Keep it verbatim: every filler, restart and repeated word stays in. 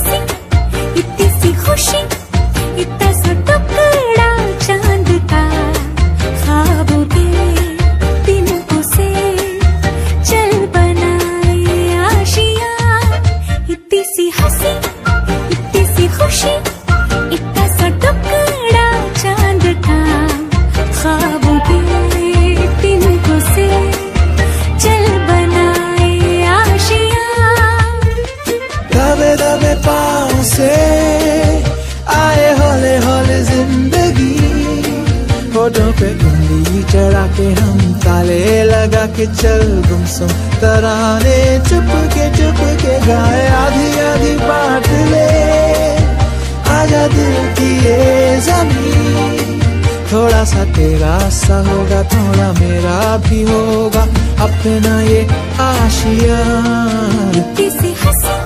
हंसी, इतनी सी खुशी, इतना सा टुकड़ा चांद का, ख्वाबों के तिनकों से चल बनाए आशियां। इतनी सी हंसी, इतनी सी खुशी, इतना सा टुकड़ा चांद का, ख्वाबों के तिनकों से चल बनाए आशियां। दबे दबे पाँव से आए हौले हौले जिंदगी, होठों पे कुंडी चढ़ा के हम ताले लगा के चल गुमसुम तराने चुप के चुप के गाए। आधी आधी बात ले आजा दिल की ये ज़मीं, थोड़ा सा तेरा सा होगा थोड़ा मेरा भी होगा अपना ये आशियाँ। इतनी सी हंसी,